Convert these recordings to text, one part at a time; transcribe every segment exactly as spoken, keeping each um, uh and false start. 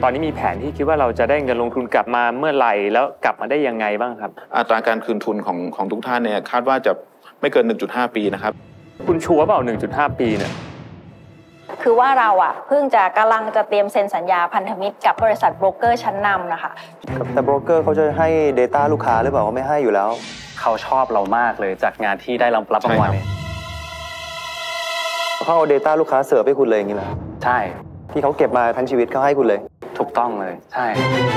ตอนนี้มีแผนที่คิดว่าเราจะได้เงินลงทุนกลับมาเมื่อไหร่แล้วกลับมาได้ยังไงบ้างครับอัตราการคืนทุนของของทุกท่านเนี่ยคาดว่าจะไม่เกิน หนึ่งจุดห้า ปีนะครับคุณชัวร์เปล่า หนึ่งจุดห้า ปีเนี่ยคือว่าเราอ่ะเพิ่งจะกำลังจะเตรียมเซ็นสัญญาพันธมิตรกับบริษัทโบรกเกอร์ชั้นนำนะคะแต่โบรกเกอร์เขาจะให้ Data ลูกค้าหรือเปล่าเขาไม่ให้อยู่แล้วเขาชอบเรามากเลยจากงานที่ได้รับรางวัลเขาเอา Data ลูกค้าเสิร์ฟให้คุณเลยอย่างนี้นะใช่ที่เขาเก็บมาทั้งชีวิตเขาให้คุณเลยถูกต้องเลยใช่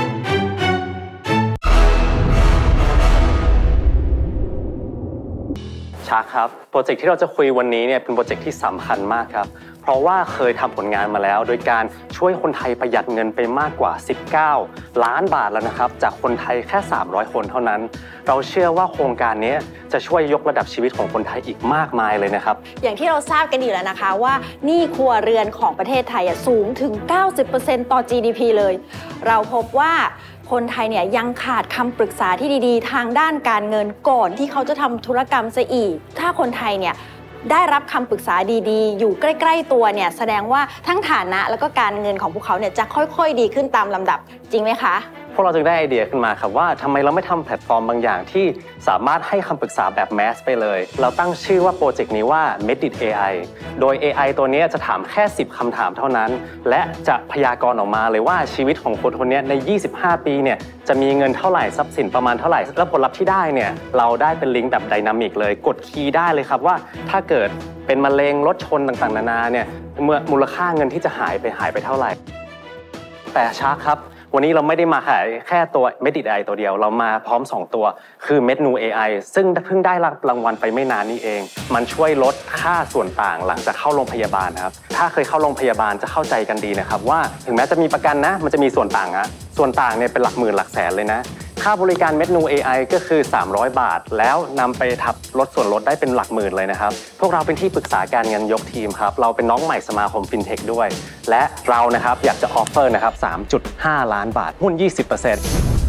ชาร์คครับโปรเจกต์ที่เราจะคุยวันนี้เนี่ยเป็นโปรเจกต์ที่สำคัญมากครับเพราะว่าเคยทำผลงานมาแล้วโดยการช่วยคนไทยประหยัดเงินไปมากกว่าสิบเก้าล้านบาทแล้วนะครับจากคนไทยแค่สามร้อยคนเท่านั้นเราเชื่อว่าโครงการนี้จะช่วยยกระดับชีวิตของคนไทยอีกมากมายเลยนะครับอย่างที่เราทราบกันอยู่แล้วนะคะว่าหนี้ครัวเรือนของประเทศไทยสูงถึง เก้าสิบเปอร์เซ็นต์ ต่อ จี ดี พี เลยเราพบว่าคนไทยเนี่ยยังขาดคำปรึกษาที่ดีๆทางด้านการเงินก่อนที่เขาจะทำธุรกรรมซะอีกถ้าคนไทยเนี่ยได้รับคำปรึกษาดีๆอยู่ใกล้ๆตัวเนี่ยแสดงว่าทั้งฐานะแล้วก็การเงินของพวกเขาเนี่ยจะค่อยๆดีขึ้นตามลำดับจริงไหมคะพวกเราจึงได้ไอเดียขึ้นมาครับว่าทำไมเราไม่ทำแพลตฟอร์มบางอย่างที่สามารถให้คำปรึกษาแบบแมสไปเลยเราตั้งชื่อว่าโปรเจกต์นี้ว่า Medit เอ ไอ โดย เอ ไอ ตัวนี้จะถามแค่สิบคำถามเท่านั้นและจะพยากรณ์ออกมาเลยว่าชีวิตของคนคนนี้ในยี่สิบห้าปีเนี่ยจะมีเงินเท่าไหร่ทรัพย์สินประมาณเท่าไหร่และผลลัพธ์ที่ได้เนี่ยเราได้เป็นลิงก์แบบไดนามิกเลยกดคีย์ได้เลยครับว่าถ้าเกิดเป็นมะเร็งรถชนต่างๆนานาเนี่ยเมื่อมูลค่าเงินที่จะหายไปหายไปเท่าไหร่แต่ชาร์คครับวันนี้เราไม่ได้มาขายแค่ตัว Medit เอ ไอ ตัวเดียวเรามาพร้อมสองตัวคือ Mednu เอ ไอ ซึ่งเพิ่งได้รับรางวัลไปไม่นานนี้เองมันช่วยลดค่าส่วนต่างหลังจากเข้าโรงพยาบาลครับถ้าเคยเข้าโรงพยาบาลจะเข้าใจกันดีนะครับว่าถึงแม้จะมีประกันนะมันจะมีส่วนต่างอะส่วนต่างเนี่ยเป็นหลักหมื่นหลักแสนเลยนะค่าบริการ Mednu เอ ไอ ก็คือสามร้อยบาทแล้วนำไปทับลดส่วนลดได้เป็นหลักหมื่นเลยนะครับพวกเราเป็นที่ปรึกษาการเงินยกทีมครับเราเป็นน้องใหม่สมาคมฟินเทคด้วยและเรานะครับอยากจะออฟเฟอร์นะครับ สามจุดห้า ล้านบาทหุ้น ยี่สิบเปอร์เซ็นต์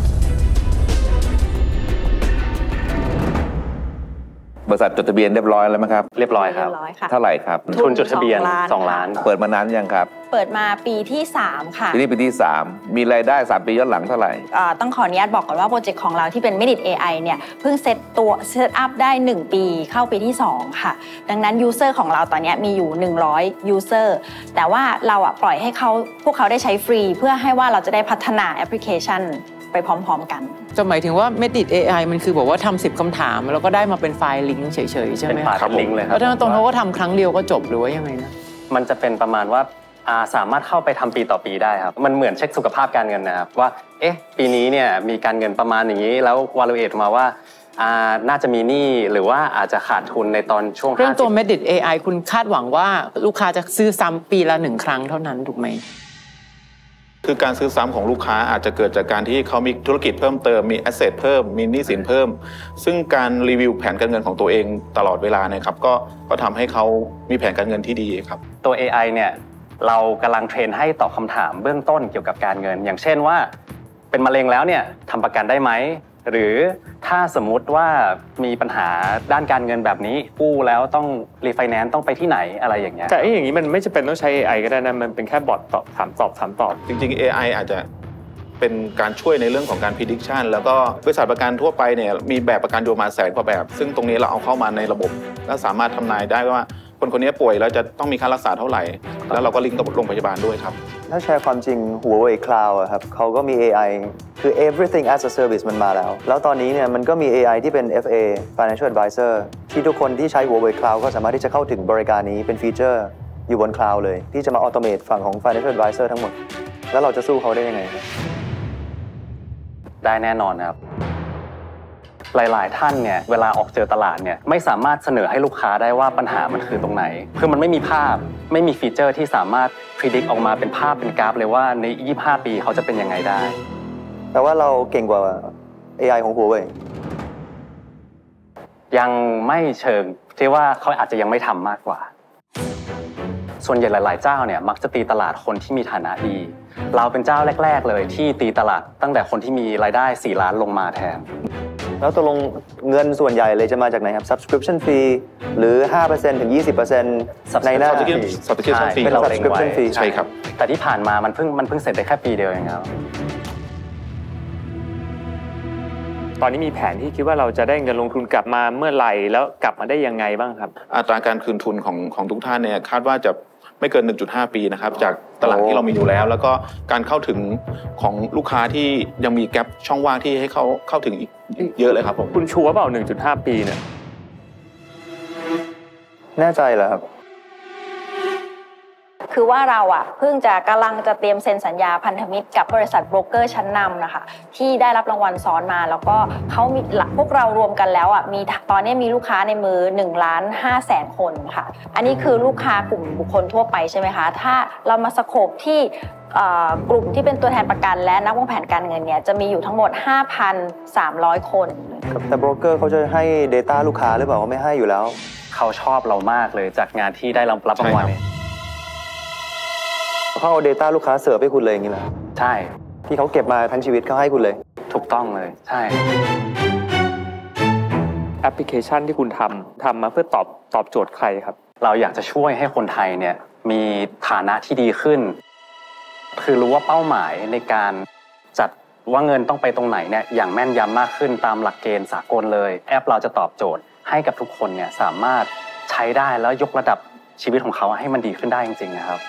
บริษัทจดทะเบียนเรียบร้อยแล้วไหมครับเรียบร้อยครับเท่าไหร่ครับทุนจดทะเบียนสองล้านเปิดมานานยังครับเปิดมาปีที่สามค่ะปีนี้ปีที่สามมีรายได้สามปีย้อนหลังเท่าไหร่ต้องขออนุญาตบอกก่อนว่าโปรเจกต์ของเราที่เป็น Medit เอ ไอ เนี่ยเพิ่งเซตตัวเซตอัพได้หนึ่งปีเข้าปีที่สองค่ะดังนั้นยูเซอร์ของเราตอนนี้มีอยู่หนึ่งร้อยยูเซอร์แต่ว่าเราอ่ะปล่อยให้เขาพวกเขาได้ใช้ฟรีเพื่อให้ว่าเราจะได้พัฒนาแอปพลิเคชันไปพร้อมๆกันจะหมายถึงว่า Medit เอ ไอ มันคือบอกว่าทำสิบคำถามแล้วก็ได้มาเป็นไฟล์ลิงก์เฉยๆใช่ไหมครับลิงก์เลยครับแล้วตรงเขาก็ทำครั้งเดียวก็จบหรือว่ายังไงนะมันจะเป็นประมาณว่าสามารถเข้าไปทำปีต่อปีได้ครับมันเหมือนเช็คสุขภาพการเงินนะครับว่าเอ๊ะปีนี้เนี่ยมีการเงินประมาณอย่างนี้แล้ว valuate มาว่าน่าจะมีหนี้หรือว่าอาจจะขาดทุนในตอนช่วงเรื่องตัว Medit เอ ไอ คุณคาดหวังว่าลูกค้าจะซื้อซ้ำปีละหนึ่งครั้งเท่านั้นถูกไหมคือการซื้อซ้ำของลูกค้าอาจจะเกิดจากการที่เขามีธุรกิจเพิ่มเติมมีแอสเซทเพิ่มมีหนี้สินเพิ่มซึ่งการรีวิวแผนการเงินของตัวเองตลอดเวลานะครับก็ก็ทำให้เขามีแผนการเงินที่ดีครับตัว เอ ไอ เนี่ยเรากำลังเทรนให้ตอบคำถามเบื้องต้นเกี่ยวกับการเงินอย่างเช่นว่าเป็นมะเร็งแล้วเนี่ยทำประกันได้ไหมหรือถ้าสมมุติว่ามีปัญหาด้านการเงินแบบนี้กู้แล้วต้องรีไฟแนนซ์ต้องไปที่ไหนอะไรอย่างเงี้ยแต่ไอ้อย่างนี้มันไม่จำเป็นต้องใช้ เอ ไอ ก็ได้นะมันเป็นแค่บอทตอบถามตอบถามตอบจริงๆ เอ ไอ อาจจะเป็นการช่วยในเรื่องของการ prediction แล้วก็บริษัทประกันทั่วไปเนี่ยมีแบบประกันอยู่ประมาณแสนกว่าแบบซึ่งตรงนี้เราเอาเข้ามาในระบบและสามารถทำนายได้ว่าคนคนนี้ป่วยแล้วจะต้องมีค่ารักษาเท่าไหร่แล้วเราก็ลิงก์กับโรงพยาบาลด้วยครับถ้าแชร์ความจริง Huawei Cloud อะครับเขาก็มี เอ ไอ คือ everything as a service มันมาแล้วแล้วตอนนี้เนี่ยมันก็มี เอ ไอ ที่เป็น เอฟ เอ Financial Advisor ที่ทุกคนที่ใช้ Huawei Cloud ก็สามารถที่จะเข้าถึงบริการนี้เป็นฟีเจอร์อยู่บน Cloud เลยที่จะมา automate ฝั่งของ Financial Advisor ทั้งหมดแล้วเราจะสู้เขาได้ยังไงได้แน่นอนครับหลายๆท่านเนี่ยเวลาออกเจอตลาดเนี่ยไม่สามารถเสนอให้ลูกค้าได้ว่าปัญหามันคือตรงไหนคือมันไม่มีภาพไม่มีฟีเจอร์ที่สามารถพิจิตรออกมาเป็นภาพเป็นกราฟเลยว่าในยี่สิบห้าปีเขาจะเป็นยังไงได้แต่ว่าเราเก่งกว่า เอ ไอ ของ Huawei ยังไม่เชิงที่ว่าเขาอาจจะยังไม่ทำมากกว่าส่วนใหญ่หลายๆเจ้าเนี่ยมักจะตีตลาดคนที่มีฐานะดีเราเป็นเจ้าแรกๆเลยที่ตีตลาดตั้งแต่คนที่มีรายได้สี่ล้านลงมาแทนแล้วตกลงเงินส่วนใหญ่เลยจะมาจากไหนครับ subscription fee หรือ ห้าเปอร์เซ็นต์ ถึง ยี่สิบเปอร์เซ็นต์ ในหน้า subscription fee เป็นเราเล็ง subscription ไว้ fee ใช่ครับแต่ที่ผ่านมามันเพิ่งมันเพิ่งเสร็จได้แค่ปีเดียวเองครับตอนนี้มีแผนที่คิดว่าเราจะได้เงินลงทุนกลับมาเมื่อไหร่แล้วกลับมาได้ยังไงบ้างครับอัตราการคืนทุนของของทุกท่านเนี่ยคาดว่าจะไม่เกิน หนึ่งจุดห้า ปีนะครับจากตลาดที่เรามีอยู่แล้ว แล้วก็การเข้าถึงของลูกค้าที่ยังมีแกลบช่องว่างที่ให้เขาเข้าถึงอีกเยอะเลยครับผมคุณชัวร์เปล่า หนึ่งจุดห้า ปีเนี่ยแน่ใจเหรอครับคือว่าเราอ่ะเพิ่งจะกำลังจะเตรียมเซ็นสัญญาพันธมิตรกับบริษัทโบรกเกอร์ชั้นนำนะคะที่ได้รับรางวัลซ้อนมาแล้วก็เขามีพวกเรารวมกันแล้วอ่ะมีตอนนี้มีลูกค้าในมือหนึ่งล้านห้าแสนคนค่ะอันนี้คือลูกค้ากลุ่มบุคคลทั่วไปใช่ไหมคะถ้าเรามาสโคปที่กลุ่มที่เป็นตัวแทนประกันและนักวางแผนการเงินเนี่ยจะมีอยู่ทั้งหมด ห้าพันสามร้อย คนแต่โบรกเกอร์เขาจะให้ data ลูกค้าหรือเปล่าเขาไม่ให้อยู่แล้วเขาชอบเรามากเลยจากงานที่ได้รับรางวัลเขาเอา data ลูกค้าเสิร์ฟให้คุณเลยอย่างนี้เหรอใช่ที่เขาเก็บมาทั้งชีวิตเขาให้คุณเลยถูกต้องเลยใช่แอปพลิเคชันที่คุณทำทำมาเพื่อตอบตอบโจทย์ใครครับเราอยากจะช่วยให้คนไทยเนี่ยมีฐานะที่ดีขึ้นคือรู้ว่าเป้าหมายในการจัดว่าเงินต้องไปตรงไหนเนี่ยอย่างแม่นยำมากขึ้นตามหลักเกณฑ์สากลเลยแอปเราจะตอบโจทย์ให้กับทุกคนเนี่ยสามารถใช้ได้แล้วยกระดับชีวิตของเขาให้มันดีขึ้นได้จริงๆนะครับ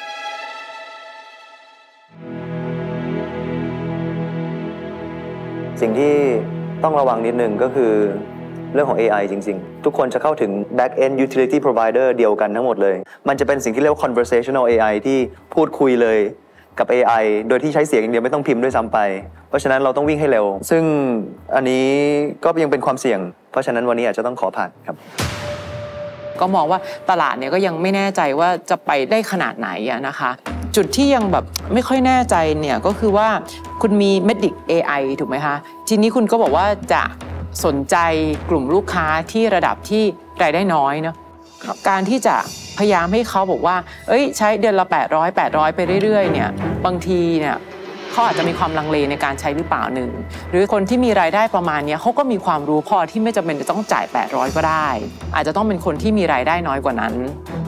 สิ่งที่ต้องระวังนิดนึงก็คือเรื่องของ เอ ไอ จริงๆทุกคนจะเข้าถึง back end utility provider เดียวกันทั้งหมดเลยมันจะเป็นสิ่งที่เรียกว่า conversational เอ ไอ ที่พูดคุยเลยกับ เอ ไอ โดยที่ใช้เสียงอย่างเดียวไม่ต้องพิมพ์ด้วยซ้ำไปเพราะฉะนั้นเราต้องวิ่งให้เร็วซึ่งอันนี้ก็ยังเป็นความเสี่ยงเพราะฉะนั้นวันนี้อาจจะต้องขอผ่านครับก็มองว่าตลาดเนี่ยก็ยังไม่แน่ใจว่าจะไปได้ขนาดไหนอะนะคะจุดที่ยังแบบไม่ค่อยแน่ใจเนี่ยก็คือว่าคุณมี Medic เอ ไอ ถูกไหมคะทีนี้คุณก็บอกว่าจะสนใจกลุ่มลูกค้าที่ระดับที่รายได้น้อยเนาะการที่จะพยายามให้เขาบอกว่าเอ้ยใช้เดือนละแปดร้อย แปดร้อยไปเรื่อยๆเนี่ยบางทีเนี่ยเขาอาจจะมีความลังเลในการใช้หรือเปล่าหนึ่งหรือคนที่มีรายได้ประมาณนี้เขาก็มีความรู้พอที่ไม่จำเป็นจะต้องจ่ายแปดร้อยก็ได้อาจจะต้องเป็นคนที่มีรายได้น้อยกว่านั้น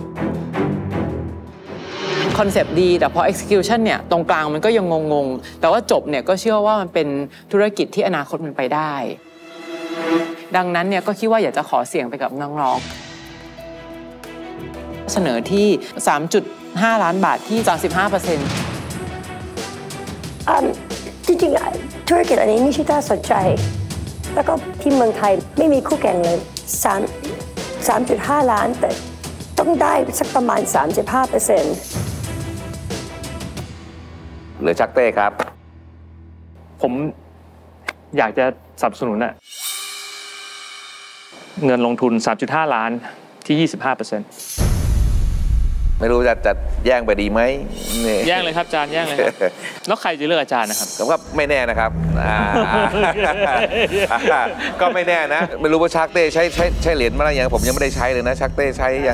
คอนเซปต์ดีแต่พอ execution เนี่ยตรงกลางมันก็ยังงงๆแต่ว่าจบเนี่ยก็เชื่อว่ามันเป็นธุรกิจที่อนาคตมันไปได้ดังนั้นเนี่ยก็คิดว่าอยากจะขอเสี่ยงไปกับน้องๆเสนอที่ สามจุดห้า ล้านบาทที่ สามสิบห้าเปอร์เซ็นต์จริงๆธุรกิจอันนี้นี่ชิต้าสนใจแล้วก็ที่เมืองไทยไม่มีคู่แข่งเลย สามจุดห้า ล้านแต่ต้องได้สักประมาณ สามสิบห้าเปอร์เซ็นต์เหลือชักเต้ครับผมอยากจะสนับสนุนอะเงินลงทุน สามจุดห้า ล้านที่ ยี่สิบห้าเปอร์เซ็นต์ไม่รู้จะจะแย่งไปดีไหมแย่งเลยครับอาจารย์แย่งเลยครับแล้วใครจะเลือกอาจารย์นะครับผมก็ไม่แน่นะครับก็ไม่แน่นะไม่รู้ว่าชักเต้ใช้ใช้ใช้เหรียญมาแล้วยังผมยังไม่ได้ใช้เลยนะชักเต้ใช้ยัง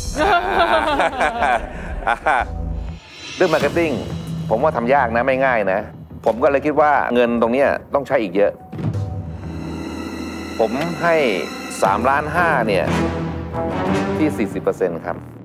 เรื่องมาร์เก็ตติ้งผมว่าทำยากนะไม่ง่ายนะผมก็เลยคิดว่าเงินตรงนี้ต้องใช้อีกเยอะผมให้สามล้านห้าเนี่ยที่ สี่สิบเปอร์เซ็นต์ ครับ